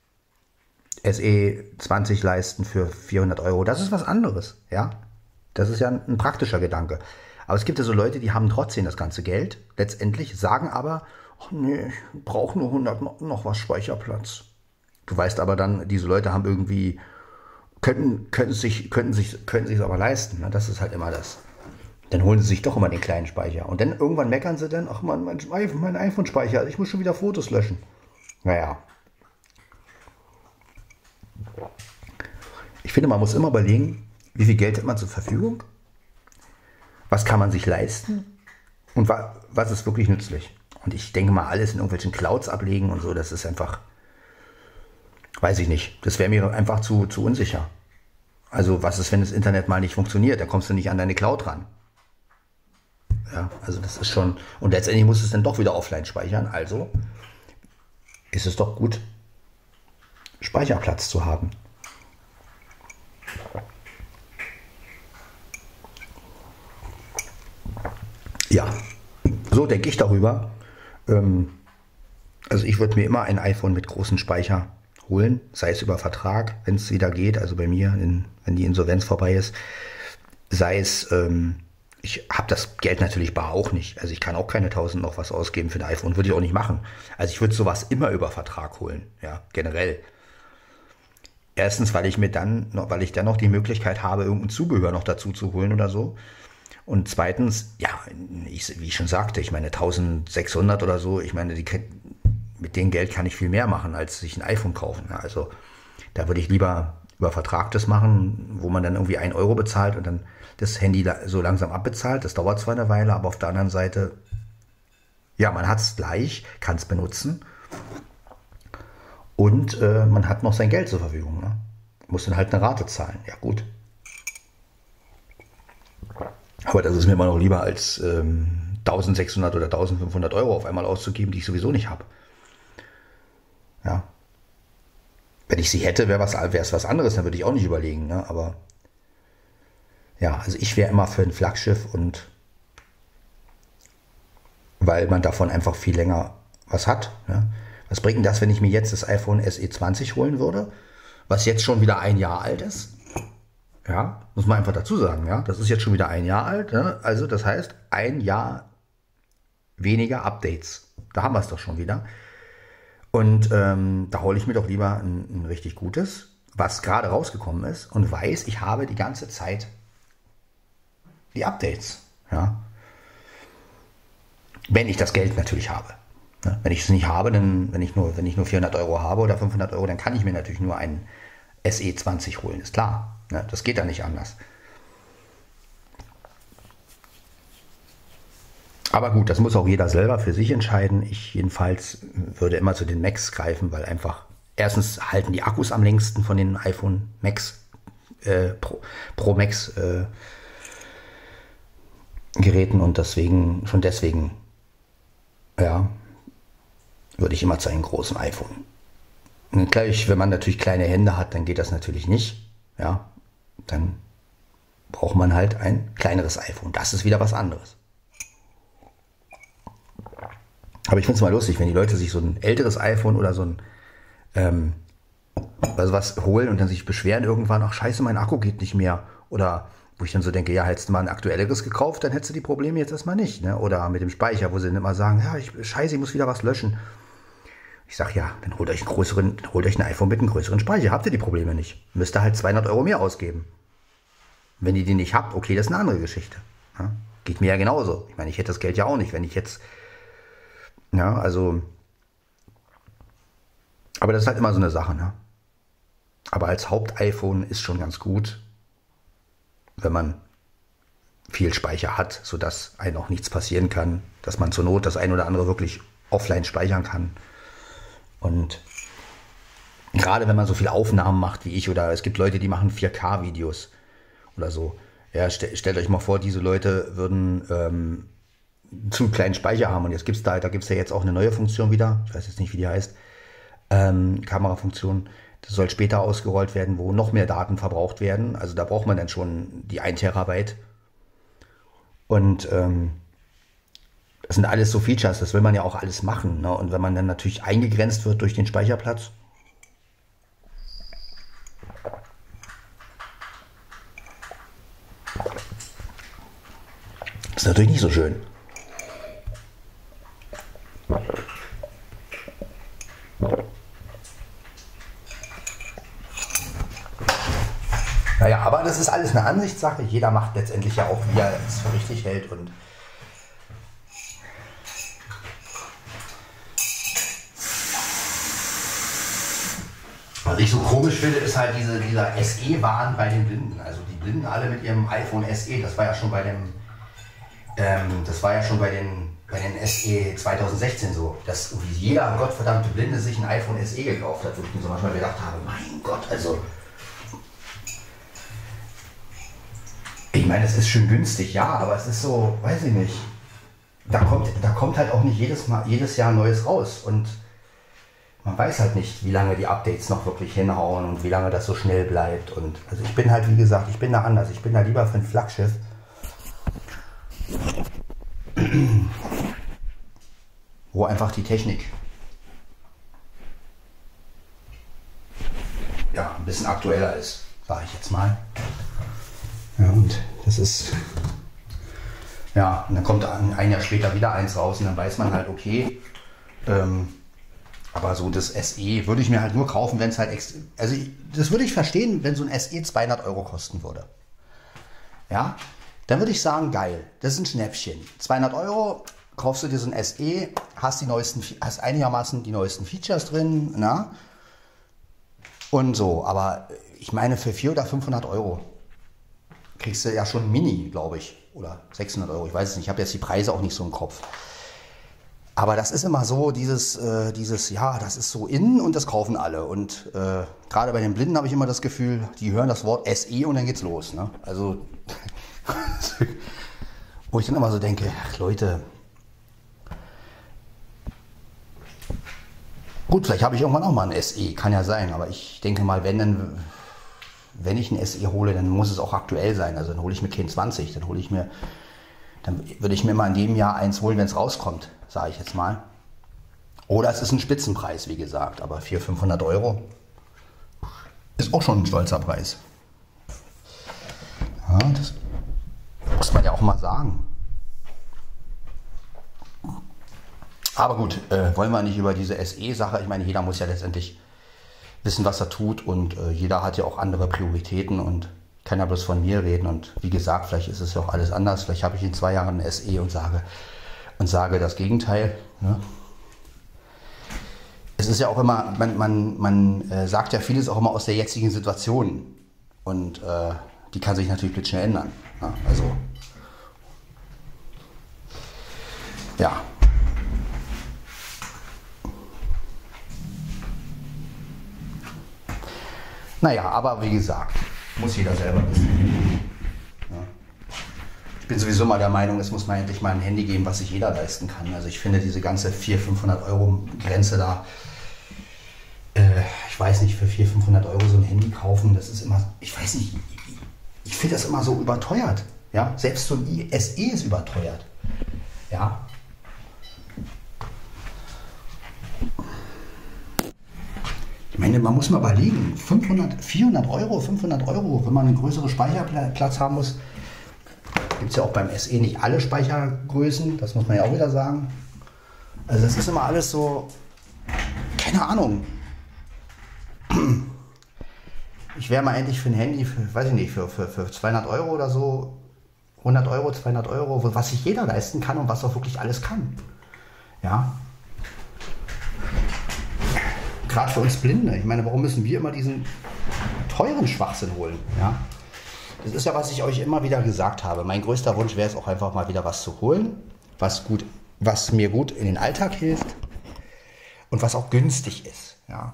A: SE 20 leisten für 400 Euro, das ist was anderes. Ja, das ist ja ein praktischer Gedanke. Aber es gibt ja so Leute, die haben trotzdem das ganze Geld, letztendlich, sagen aber, ach nee, ich brauche nur 100 noch was Speicherplatz. Du weißt aber dann, diese Leute haben irgendwie, könnten sich aber leisten. Ne? Das ist halt immer das. Dann holen sie sich doch immer den kleinen Speicher. Und dann irgendwann meckern sie dann, ach man, mein iPhone-Speicher, ich muss schon wieder Fotos löschen. Naja. Ich finde, man muss immer überlegen, wie viel Geld hat man zur Verfügung? Was kann man sich leisten? Und was ist wirklich nützlich? Und ich denke mal, alles in irgendwelchen Clouds ablegen und so, das ist einfach, weiß ich nicht. Das wäre mir einfach zu unsicher. Also was ist, wenn das Internet mal nicht funktioniert? Da kommst du nicht an deine Cloud ran. Ja, also das ist schon, und letztendlich muss es dann doch wieder offline speichern, also ist es doch gut, Speicherplatz zu haben. Ja, so denke ich darüber. Also ich würde mir immer ein iPhone mit großem Speicher holen, sei es über Vertrag, wenn es wieder geht, also bei mir, wenn die Insolvenz vorbei ist, sei es, ich habe das Geld natürlich bar auch nicht. Also ich kann auch keine 1000 noch was ausgeben für ein iPhone. Würde ich auch nicht machen. Also ich würde sowas immer über Vertrag holen. Ja, generell. Erstens, weil ich dann noch die Möglichkeit habe, irgendein Zubehör noch dazu zu holen oder so. Und zweitens, ja, wie ich schon sagte, ich meine 1600 oder so, ich meine, mit dem Geld kann ich viel mehr machen, als sich ein iPhone kaufen. Ja, also da würde ich lieber über Vertrag das machen, wo man dann irgendwie 1 Euro bezahlt und dann das Handy so langsam abbezahlt. Das dauert zwar eine Weile, aber auf der anderen Seite, ja, man hat es gleich, kann es benutzen und man hat noch sein Geld zur Verfügung. Ne? Musst dann halt eine Rate zahlen. Ja gut. Aber das ist mir immer noch lieber als 1600 oder 1500 Euro auf einmal auszugeben, die ich sowieso nicht habe. Ja. Wenn ich sie hätte, wäre es was anderes, dann würde ich auch nicht überlegen. Ne? Aber ja, also ich wäre immer für ein Flaggschiff, und weil man davon einfach viel länger was hat. Ne? Was bringt denn das, wenn ich mir jetzt das iPhone SE 20 holen würde, was jetzt schon wieder ein Jahr alt ist? Ja, muss man einfach dazu sagen. Ja, das ist jetzt schon wieder ein Jahr alt. Ne? Also das heißt, ein Jahr weniger Updates. Da haben wir es doch schon wieder. Und da hole ich mir doch lieber ein richtig gutes, was gerade rausgekommen ist, und weiß, ich habe die ganze Zeit die Updates. Ja? Wenn ich das Geld natürlich habe. Ne? Wenn ich es nicht habe, dann, wenn ich nur 400 Euro habe oder 500 Euro, dann kann ich mir natürlich nur einen SE 20 holen, ist klar. Ne? Das geht dann nicht anders. Aber gut, das muss auch jeder selber für sich entscheiden. Ich jedenfalls würde immer zu den Macs greifen, weil einfach erstens halten die Akkus am längsten von den iPhone Max, Pro Max Geräten, und schon deswegen, ja, würde ich immer zu einem großen iPhone. Und gleich, wenn man natürlich kleine Hände hat, dann geht das natürlich nicht. Ja, dann braucht man halt ein kleineres iPhone. Das ist wieder was anderes. Aber ich finde es mal lustig, wenn die Leute sich so ein älteres iPhone oder so ein was holen und dann sich beschweren irgendwann, ach scheiße, mein Akku geht nicht mehr. Oder wo ich dann so denke, ja, hättest du mal ein aktuelleres gekauft, dann hättest du die Probleme jetzt erstmal nicht. Ne? Oder mit dem Speicher, wo sie dann immer sagen, ja, scheiße, ich muss wieder was löschen. Ich sage, ja, dann holt euch ein iPhone mit einem größeren Speicher. Habt ihr die Probleme nicht? Müsst ihr halt 200 Euro mehr ausgeben. Wenn ihr die nicht habt, okay, das ist eine andere Geschichte. Ja? Geht mir ja genauso. Ich meine, ich hätte das Geld ja auch nicht, wenn ich jetzt... Ja, also... Aber das ist halt immer so eine Sache, ne? Aber als Haupt-iPhone ist schon ganz gut, wenn man viel Speicher hat, sodass einem auch nichts passieren kann, dass man zur Not das ein oder andere wirklich offline speichern kann. Und gerade wenn man so viele Aufnahmen macht wie ich, oder es gibt Leute, die machen 4K-Videos oder so. Ja, stellt euch mal vor, diese Leute würden zu kleinen Speicher haben. Und jetzt gibt's da gibt's ja jetzt auch eine neue Funktion wieder, ich weiß jetzt nicht, wie die heißt, Kamerafunktion. Das soll später ausgerollt werden, wo noch mehr Daten verbraucht werden. Also da braucht man dann schon die 1 Terabyte. Und das sind alles so Features, das will man ja auch alles machen. Ne? Und wenn man dann natürlich eingegrenzt wird durch den Speicherplatz, ist natürlich nicht so schön. Naja, aber das ist alles eine Ansichtssache. Jeder macht letztendlich ja auch, wie er es für richtig hält. Und was ich so komisch finde, ist halt dieser SE-Wahn bei den Blinden. Also die Blinden alle mit ihrem iPhone SE, das war ja schon bei den SE 2016 so, dass jeder gottverdammte Blinde sich ein iPhone SE gekauft hat, wo ich mir so manchmal gedacht habe, mein Gott, also ich meine, es ist schön günstig, ja, aber es ist so, weiß ich nicht, da kommt halt auch nicht jedes Jahr Neues raus, und man weiß halt nicht, wie lange die Updates noch wirklich hinhauen und wie lange das so schnell bleibt. Und also ich bin halt, wie gesagt, ich bin da anders, ich bin da lieber für ein Flaggschiff. Wo einfach die Technik ja ein bisschen aktueller ist, sage ich jetzt mal. Ja, und das ist ja, und dann kommt ein Jahr später wieder eins raus und dann weiß man halt, okay, aber so das SE würde ich mir halt nur kaufen, wenn es halt also das würde ich verstehen, wenn so ein SE 200 Euro kosten würde. Ja, dann würde ich sagen, geil, das ist ein Schnäppchen. 200 Euro, kaufst du dir so ein SE, hast einigermaßen die neuesten Features drin, na? Und so, aber ich meine, für 400 oder 500 Euro kriegst du ja schon ein Mini, glaube ich, oder 600 Euro, ich weiß es nicht, ich habe jetzt die Preise auch nicht so im Kopf. Aber das ist immer so, ja, das ist so in und das kaufen alle. Und gerade bei den Blinden habe ich immer das Gefühl, die hören das Wort SE und dann geht's los. Ne? Also, wo ich dann immer so denke, ach Leute, gut, vielleicht habe ich irgendwann auch mal ein SE, kann ja sein. Aber ich denke mal, wenn ich ein SE hole, dann muss es auch aktuell sein. Also dann hole ich mir kein 20, dann würde ich mir mal in dem Jahr eins holen, wenn es rauskommt, sage ich jetzt mal. Oder es ist ein Spitzenpreis, wie gesagt, aber 400, 500 Euro ist auch schon ein stolzer Preis. Ja, das muss man ja auch mal sagen. Aber gut, wollen wir nicht über diese SE-Sache, ich meine, jeder muss ja letztendlich wissen, was er tut und jeder hat ja auch andere Prioritäten und kann ja bloß von mir reden und wie gesagt, vielleicht ist es ja auch alles anders. Vielleicht habe ich in 2 Jahren ein SE und sage das Gegenteil. Ne? Es ist ja auch immer, man sagt ja vieles auch immer aus der jetzigen Situation und die kann sich natürlich blitzschnell ändern. Ne? Also, ja. Naja, aber wie gesagt, muss jeder selber wissen. Ja. Ich bin sowieso mal der Meinung, es muss mal endlich mal ein Handy geben, was sich jeder leisten kann. Also ich finde diese ganze 400, 500 Euro Grenze da, ich weiß nicht, für 400, 500 Euro so ein Handy kaufen, das ist immer, ich weiß nicht, ich finde das immer so überteuert. Ja? Selbst so ein SE ist überteuert. Ja. Ich meine, man muss mal überlegen, 400 Euro, 500 Euro, wenn man einen größeren Speicherplatz haben muss, gibt es ja auch beim SE nicht alle Speichergrößen, das muss man ja auch wieder sagen. Also das ist immer alles so, keine Ahnung. Ich wäre mal endlich für ein Handy, weiß ich nicht, für 200 Euro oder so, 100 Euro, 200 Euro, was sich jeder leisten kann und was auch wirklich alles kann. Ja. Gerade für uns Blinde. Ich meine, warum müssen wir immer diesen teuren Schwachsinn holen? Ja? Das ist ja, was ich euch immer wieder gesagt habe. Mein größter Wunsch wäre es auch einfach mal wieder was zu holen, was mir gut in den Alltag hilft und was auch günstig ist. Ja,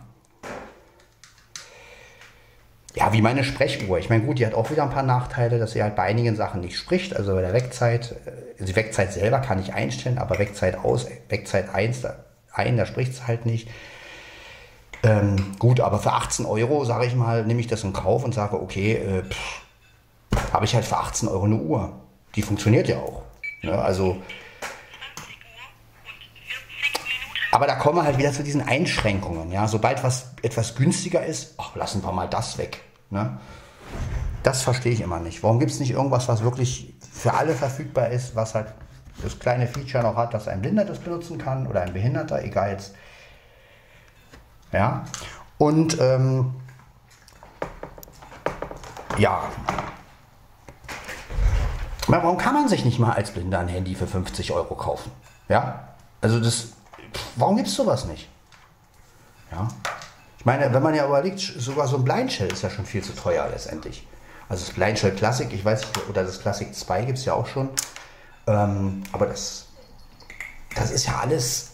A: ja, wie meine Sprechuhr. Ich meine, gut, die hat auch wieder ein paar Nachteile, dass sie halt bei einigen Sachen nicht spricht. Also bei der Wegzeit, die Wegzeit selber kann ich einstellen, aber Wegzeit aus, Wegzeit da spricht es halt nicht. Gut, aber für 18 Euro, sage ich mal, nehme ich das in Kauf und sage, okay, habe ich halt für 18 Euro eine Uhr. Die funktioniert ja auch. Ne? Also, aber da kommen wir halt wieder zu diesen Einschränkungen. Ja? Sobald was etwas günstiger ist, ach, lassen wir mal das weg. Ne? Das verstehe ich immer nicht. Warum gibt es nicht irgendwas, was wirklich für alle verfügbar ist, was halt das kleine Feature noch hat, dass ein Blinder das benutzen kann oder ein Behinderter, egal jetzt. Ja, und ja, warum kann man sich nicht mal als Blinder ein Handy für 50 Euro kaufen? Ja, also warum gibt es sowas nicht? Ja, ich meine, wenn man ja überlegt, sogar so ein Blindshell ist ja schon viel zu teuer letztendlich. Also das Blindshell Classic, ich weiß nicht, oder das Classic 2 gibt es ja auch schon, aber das ist ja alles...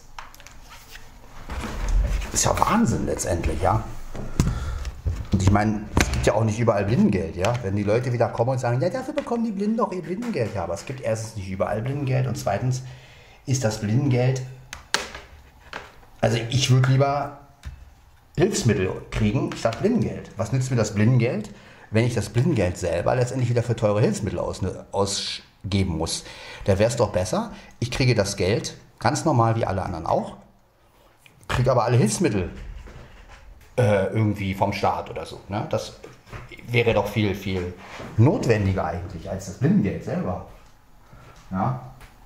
A: ist ja Wahnsinn letztendlich, ja. Und ich meine, es gibt ja auch nicht überall Blindengeld, ja. Wenn die Leute wieder kommen und sagen, ja, dafür bekommen die Blinden doch ihr Blindengeld. Ja, aber es gibt erstens nicht überall Blindengeld und zweitens ist das Blindengeld, also ich würde lieber Hilfsmittel kriegen statt Blindengeld. Was nützt mir das Blindengeld, wenn ich das Blindengeld selber letztendlich wieder für teure Hilfsmittel ausgeben muss? Da wäre es doch besser, ich kriege das Geld ganz normal wie alle anderen auch, kriege aber alle Hilfsmittel irgendwie vom Staat oder so. Ne? Das wäre doch viel, viel notwendiger eigentlich als das Blindengeld selber. Ja?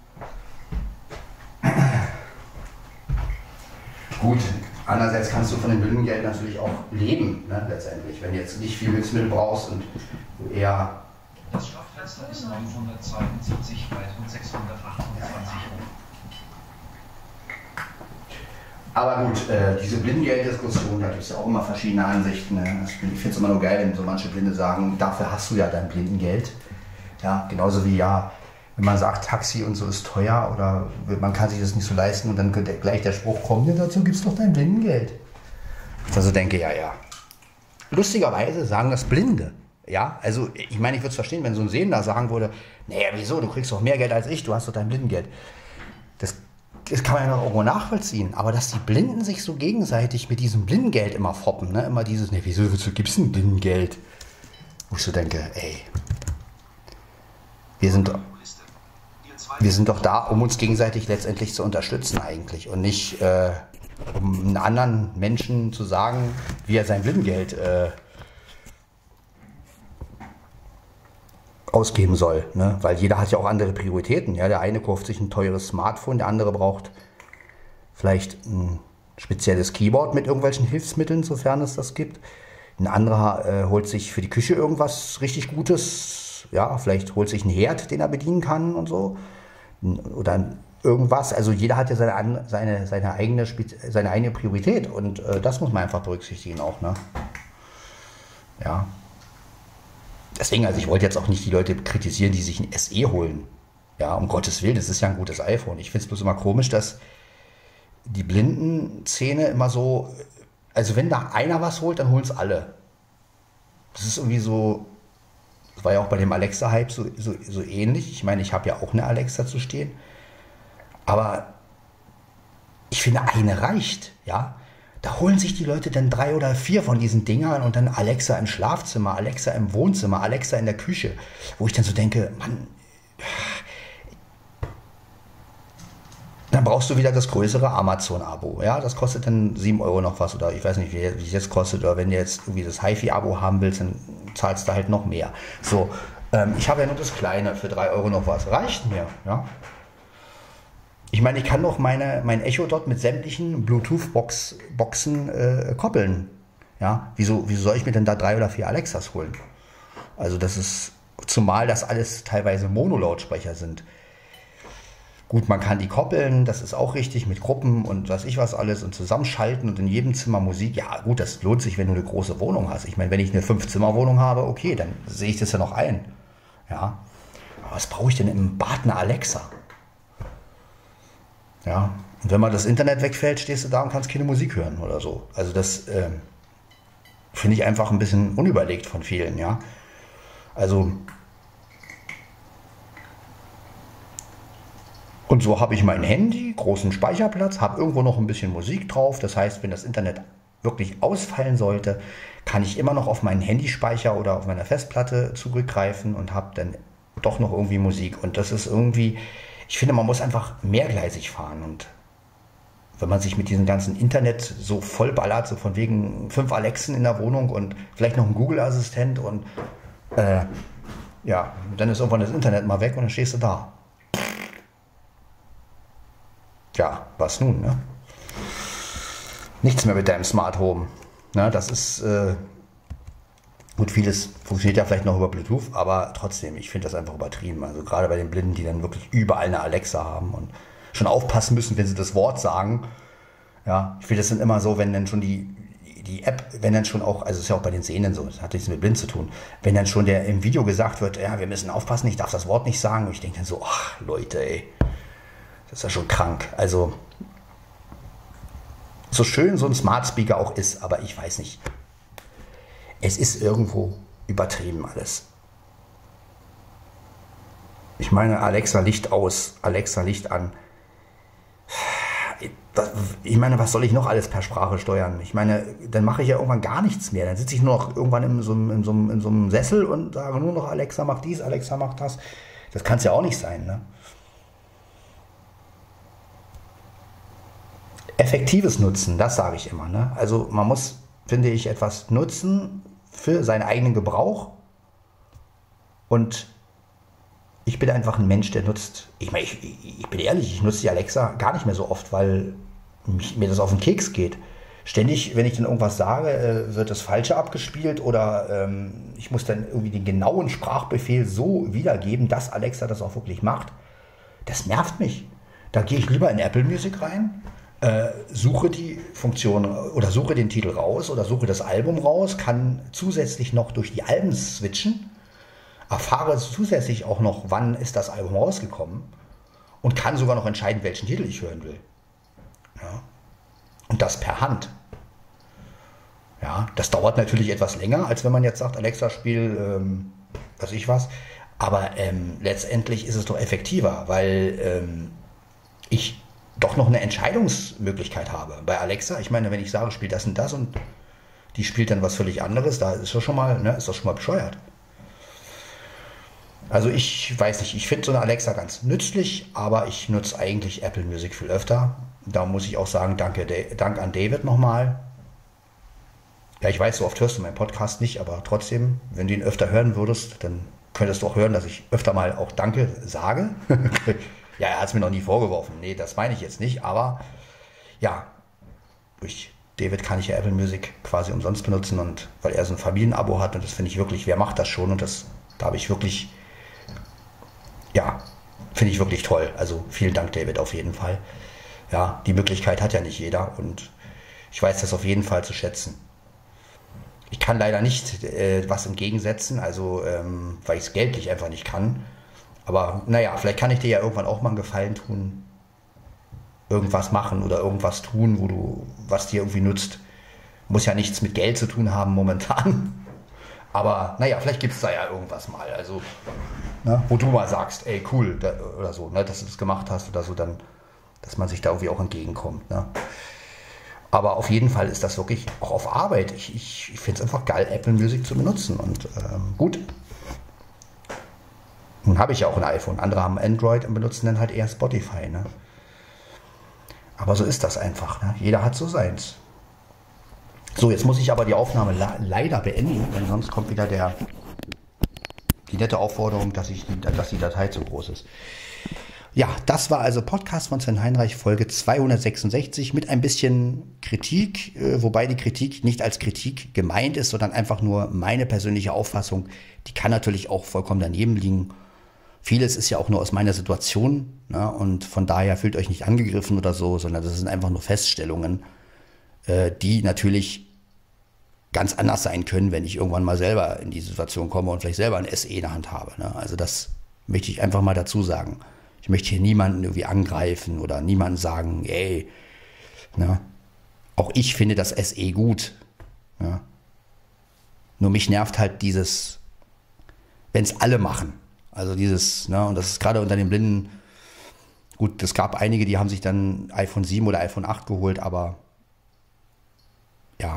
A: Gut, andererseits kannst du von dem Blindengeld natürlich auch leben, ne, letztendlich, wenn du jetzt nicht viel Hilfsmittel brauchst und du eher...
B: Das Schaffenster ist 972 weit und 628 hoch.
A: Aber gut, diese Blindengelddiskussion, da gibt es ja auch immer verschiedene Ansichten. Ne? Ich finde es immer nur geil, wenn so manche Blinde sagen, dafür hast du ja dein Blindengeld. Ja, genauso wie ja, wenn man sagt, Taxi und so ist teuer oder man kann sich das nicht so leisten und dann könnte gleich der Spruch kommen, ja, dazu gibt's doch dein Blindengeld. Ich also denke, ja. Lustigerweise sagen das Blinde. Ja, also ich meine, ich würde es verstehen, wenn so ein Sehender sagen würde, naja, wieso, du kriegst doch mehr Geld als ich, du hast doch dein Blindengeld. Das kann man ja noch irgendwo nachvollziehen, aber dass die Blinden sich so gegenseitig mit diesem Blindengeld immer foppen, ne? Immer dieses, ne, wieso gibt's ein Blindengeld? Wo ich so denke, ey, wir sind doch da, um uns gegenseitig letztendlich zu unterstützen eigentlich und nicht um einen anderen Menschen zu sagen, wie er sein Blindengeld ausgeben soll, ne? Weil jeder hat ja auch andere Prioritäten. Ja? Der eine kauft sich ein teures Smartphone, der andere braucht vielleicht ein spezielles Keyboard mit irgendwelchen Hilfsmitteln, sofern es das gibt. Ein anderer holt sich für die Küche irgendwas richtig Gutes. Ja, vielleicht holt sich einen Herd, den er bedienen kann und so. Oder irgendwas. Also jeder hat ja seine eigene Priorität und das muss man einfach berücksichtigen auch. Ne? Ja. Deswegen, also ich wollte jetzt auch nicht die Leute kritisieren, die sich ein SE holen. Ja, um Gottes Willen, das ist ja ein gutes iPhone. Ich finde es bloß immer komisch, dass die Blindenszene immer so, also wenn da einer was holt, dann holen es alle. Das ist irgendwie so, das war ja auch bei dem Alexa-Hype so ähnlich. Ich meine, ich habe ja auch eine Alexa zu stehen. Aber ich finde, eine reicht, ja. Da holen sich die Leute dann 3 oder 4 von diesen Dingern und dann Alexa im Schlafzimmer, Alexa im Wohnzimmer, Alexa in der Küche. Wo ich dann so denke, Mann, dann brauchst du wieder das größere Amazon-Abo. Ja, das kostet dann 7 Euro noch was oder ich weiß nicht, wie es jetzt kostet. Oder wenn du jetzt irgendwie das HiFi-Abo haben willst, dann zahlst du halt noch mehr. So, ich habe ja nur das kleine für 3 Euro noch was. Reicht mir, ja. Ich meine, ich kann doch mein Echo Dot mit sämtlichen Bluetooth-Boxen koppeln. Ja, wieso soll ich mir denn da 3 oder 4 Alexas holen? Also das ist, zumal das alles teilweise Mono-Lautsprecher sind. Gut, man kann die koppeln, das ist auch richtig, mit Gruppen und was ich was alles und zusammenschalten und in jedem Zimmer Musik. Ja gut, das lohnt sich, wenn du eine große Wohnung hast. Ich meine, wenn ich eine 5-Zimmer-Wohnung habe, okay, dann sehe ich das ja noch ein. Ja, aber was brauche ich denn im Bad eine Alexa? Ja, und wenn mal das Internet wegfällt, stehst du da und kannst keine Musik hören oder so. Also das finde ich einfach ein bisschen unüberlegt von vielen, ja. Also und so habe ich mein Handy, großen Speicherplatz, habe irgendwo noch ein bisschen Musik drauf. Das heißt, wenn das Internet wirklich ausfallen sollte, kann ich immer noch auf meinen Handyspeicher oder auf meiner Festplatte zurückgreifen und habe dann doch noch irgendwie Musik. Und das ist irgendwie, ich finde, man muss einfach mehrgleisig fahren. Und wenn man sich mit diesem ganzen Internet so vollballert, so von wegen 5 Alexen in der Wohnung und vielleicht noch ein Google-Assistent und ja, dann ist irgendwann das Internet mal weg und dann stehst du da. Ja, was nun, ne? Nichts mehr mit deinem Smart Home. Ne, das ist, gut, vieles funktioniert ja vielleicht noch über Bluetooth, aber trotzdem, ich finde das einfach übertrieben. Also gerade bei den Blinden, die dann wirklich überall eine Alexa haben und schon aufpassen müssen, wenn sie das Wort sagen. Ja, ich finde das dann immer so, wenn dann schon die App, wenn dann schon auch, also es ist ja auch bei den Sehenden so, das hat nichts mit blind zu tun, wenn dann schon der im Video gesagt wird, ja, wir müssen aufpassen, ich darf das Wort nicht sagen. Und ich denke dann so, ach Leute, ey. Das ist ja schon krank. Also, so schön so ein Smart Speaker auch ist, aber ich weiß nicht. Es ist irgendwo übertrieben alles. Ich meine, Alexa Licht aus, Alexa Licht an. Ich meine, was soll ich noch alles per Sprache steuern? Ich meine, dann mache ich ja irgendwann gar nichts mehr. Dann sitze ich nur noch irgendwann in so einem Sessel und sage nur noch, Alexa macht dies, Alexa macht das. Das kann es ja auch nicht sein, ne? Effektives Nutzen, das sage ich immer. Ne? Also man muss, finde ich, etwas nutzen für seinen eigenen Gebrauch. Und ich bin einfach ein Mensch, der nutzt, ich meine, ich bin ehrlich, ich nutze die Alexa gar nicht mehr so oft, weil mir das auf den Keks geht. Ständig, wenn ich dann irgendwas sage, wird das Falsche abgespielt oder ich muss dann irgendwie den genauen Sprachbefehl so wiedergeben, dass Alexa das auch wirklich macht. Das nervt mich. Da gehe ich lieber in Apple Music rein, suche die Funktion oder suche den Titel raus oder suche das Album raus, kann zusätzlich noch durch die Alben switchen.
C: erfahre zusätzlich auch noch, wann ist das Album rausgekommen und kann sogar noch entscheiden, welchen Titel ich hören will. Ja. Und das per Hand. Ja, das dauert natürlich etwas länger, als wenn man jetzt sagt, Alexa, spiel was ich was. Aber letztendlich ist es doch effektiver, weil ich doch noch eine Entscheidungsmöglichkeit habe. Bei Alexa, ich meine, wenn ich sage, spiel das und die spielt dann was völlig anderes, da ist das schon mal, ist das schon mal bescheuert. Also ich weiß nicht, ich finde so eine Alexa ganz nützlich, aber ich nutze eigentlich Apple Music viel öfter. Da muss ich auch sagen, Dank an David nochmal. Ja, ich weiß, so oft hörst du meinen Podcast nicht, aber trotzdem, wenn du ihn öfter hören würdest, dann könntest du auch hören, dass ich öfter mal auch Danke sage. Ja, er hat es mir noch nie vorgeworfen. Nee, das meine ich jetzt nicht, aber ja, durch David kann ich ja Apple Music quasi umsonst benutzen und weil er so ein Familienabo hat und das finde ich wirklich, wer macht das schon und da habe ich wirklich, ja, finde ich wirklich toll. Also vielen Dank, David, auf jeden Fall. Ja, die Möglichkeit hat ja nicht jeder und ich weiß das auf jeden Fall zu schätzen. Ich kann leider nicht was entgegensetzen, also weil ich es geldlich einfach nicht kann. Aber naja, vielleicht kann ich dir ja irgendwann auch mal einen Gefallen tun, irgendwas machen oder irgendwas tun, was dir irgendwie nützt. Muss ja nichts mit Geld zu tun haben momentan. Aber naja, vielleicht gibt es da ja irgendwas mal. Also, ne, wo du mal sagst, ey cool, oder so, ne, dass du das gemacht hast oder so, dann, dass man sich da irgendwie auch entgegenkommt. Ne. Aber auf jeden Fall ist das wirklich auch auf Arbeit. Ich finde es einfach geil, Apple Music zu benutzen. Und gut. Nun habe ich ja auch ein iPhone. Andere haben Android und benutzen dann halt eher Spotify. Ne? Aber so ist das einfach. Ne? Jeder hat so seins. So, jetzt muss ich aber die Aufnahme leider beenden, denn sonst kommt wieder die nette Aufforderung, dass die Datei zu groß ist. Ja, das war also Podcast von Sven Heinreich, Folge 266 mit ein bisschen Kritik, wobei die Kritik nicht als Kritik gemeint ist, sondern einfach nur meine persönliche Auffassung. Die kann natürlich auch vollkommen daneben liegen. Vieles ist ja auch nur aus meiner Situation, ne, und von daher fühlt euch nicht angegriffen oder so, sondern das sind einfach nur Feststellungen, die natürlich ganz anders sein können, wenn ich irgendwann mal selber in die Situation komme und vielleicht selber ein SE in der Hand habe. Ne? Also das möchte ich einfach mal dazu sagen. Ich möchte hier niemanden irgendwie angreifen oder niemanden sagen, ey, ne? Auch ich finde das SE gut. Ne? Nur mich nervt halt dieses, wenn es alle machen. Also dieses, ne, und das ist gerade unter den Blinden, gut, es gab einige, die haben sich dann iPhone 7 oder iPhone 8 geholt, aber ja,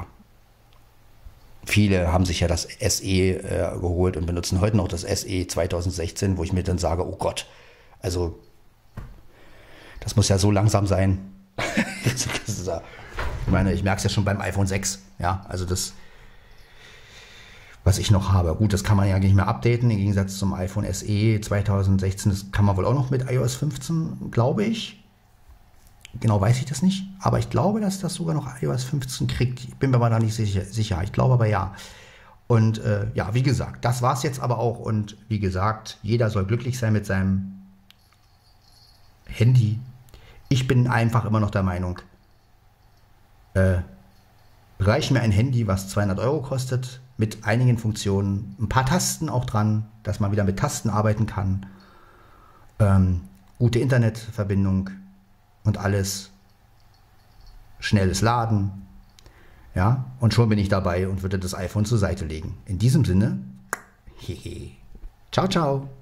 C: viele haben sich ja das SE geholt und benutzen heute noch das SE 2016, wo ich mir dann sage, oh Gott, also das muss ja so langsam sein. Ich meine, ich merke es ja schon beim iPhone 6, ja, also das, was ich noch habe. Gut, das kann man ja nicht mehr updaten, im Gegensatz zum iPhone SE 2016, das kann man wohl auch noch mit iOS 15, glaube ich. Genau weiß ich das nicht, aber ich glaube, dass das sogar noch iOS 15 kriegt. Ich bin mir aber da nicht sicher. Ich glaube aber ja. Und ja, wie gesagt, das war es jetzt aber auch. Und wie gesagt, jeder soll glücklich sein mit seinem Handy. Ich bin einfach immer noch der Meinung, reicht mir ein Handy, was 200 € kostet, mit einigen Funktionen, ein paar Tasten auch dran, dass man wieder mit Tasten arbeiten kann, gute Internetverbindung und alles, schnelles Laden, ja, und schon bin ich dabei und würde das iPhone zur Seite legen. In diesem Sinne, hehe. Ciao, ciao.